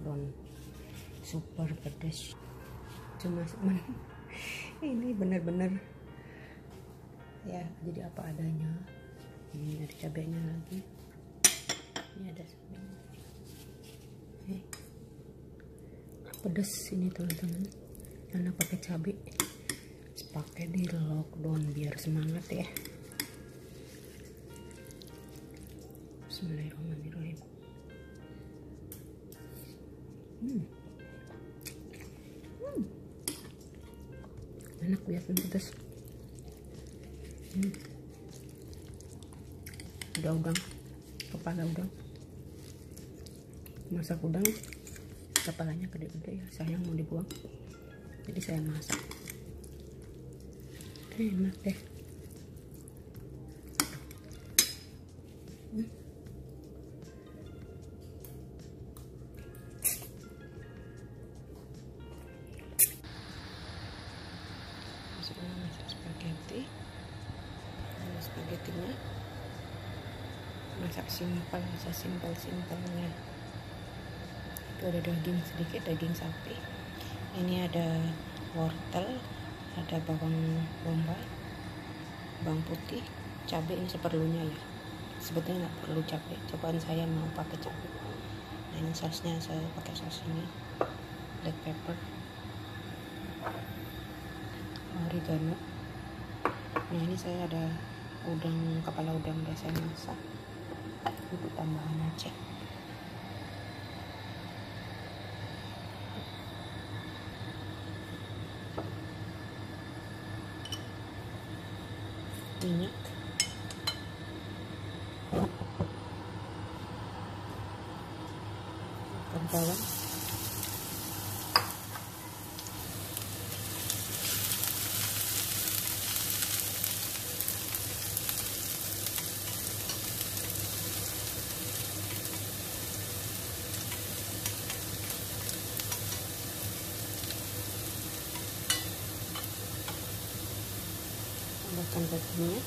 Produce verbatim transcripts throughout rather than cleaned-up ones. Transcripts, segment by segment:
lockdown super pedas. Cuma men ini bener-bener ya jadi apa adanya. Ini ada cabenya lagi, ini ada cabenya. Eh, pedas ini teman-teman, karena pakai cabai, pakai di lockdown biar semangat ya. Bismillahirrahmanirrahim. Hmm. Hmm. Enak biasa pedas. Hmm. Ada udang, kepala udang, masak udang, kepalanya gede-gede ya, sayang mau dibuang, jadi saya masak. Enak deh. Hmm. Masuknya masak spaghetti. Ini spagettinya masak simpel aja, simpel-simpelnya. Itu ada daging sedikit, daging sapi. Ini ada wortel, ada bawang bombay, bawang putih, cabai ini seperlunya ya. Sebetulnya nggak perlu cabai, cobaan saya mau pakai cabai. Nah, ini sausnya saya pakai saus ini, black pepper, oregano. Nah, ini saya ada udang, kepala udang udah saya masak, itu tambahan aja. Minyak, bawang, tambahkan dagingnya.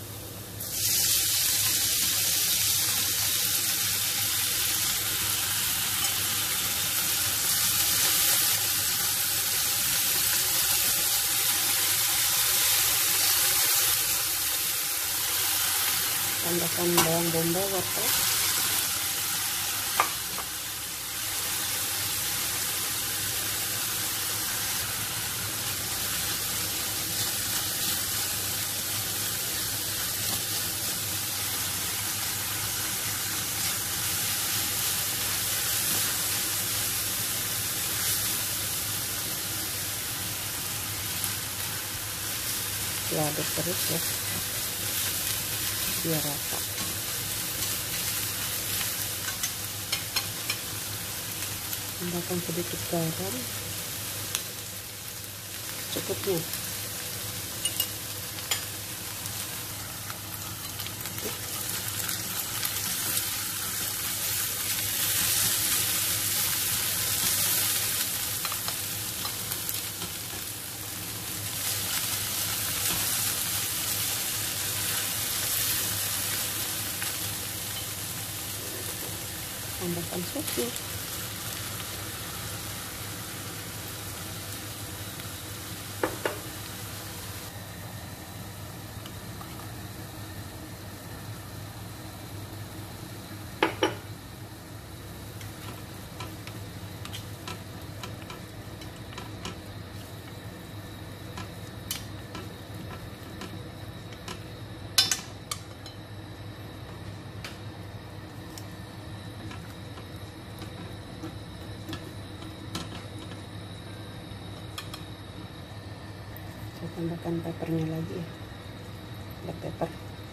Tambahkan bawang bombay, wortel, diaduk terus ya biar rata. Tambahkan sedikit garam cukupnya. Tambahkan susu, saya tambahkan peppernya lagi ya, black pepper.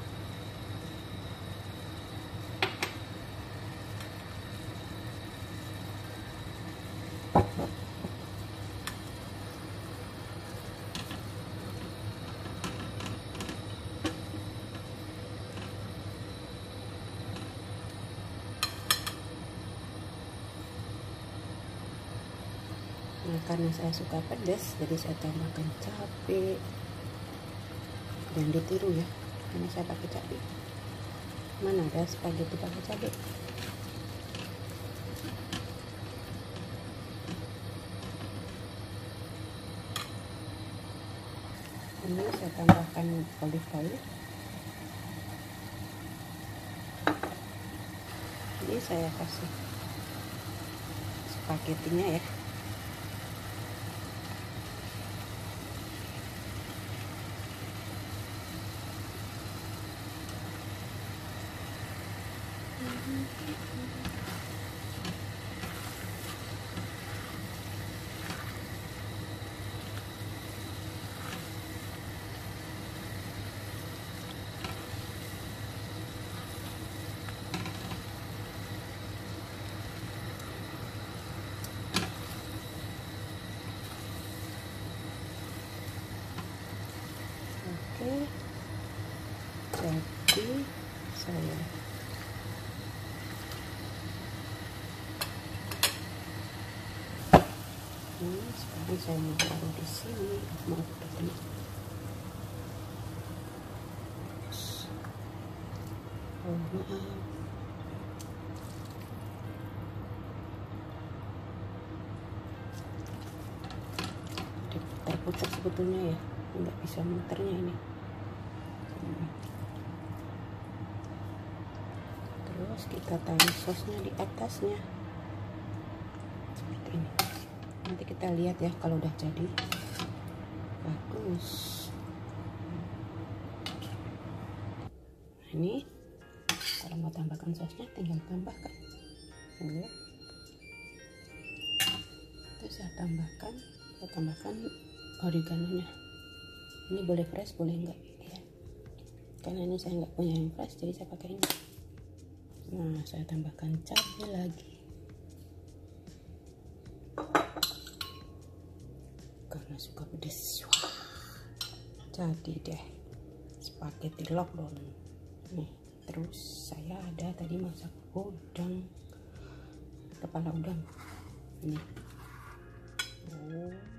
Nah, karena saya suka pedas, jadi saya tambahkan cabai. Jangan ditiru ya, karena saya pakai cabai. Mana ada spaghetti pakai cabai? Ini saya tambahkan olive oil. Ini saya kasih spaghettinya ya. Oke, jadi saya ini sekarang saya mau taruh di sini, mau ketemu. Oh maaf, diputar-putar sebetulnya ya, nggak bisa muternya ini. Hmm. Terus kita taruh sosnya di atasnya seperti ini. Nanti kita lihat ya kalau udah jadi bagus. Nah, ini kalau mau tambahkan sosnya tinggal tambahkan. Ini. Terus saya tambahkan, saya tambahkan oregano-nya. Ini boleh fresh, boleh enggak ya. Karena ini saya nggak punya yang fresh, jadi saya pakai ini. Nah, saya tambahkan cabai lagi. Karena suka pedas. Wah, jadi deh spaghetti lockdown nih. Terus saya ada tadi masak udang, kepala udang ini. Oh.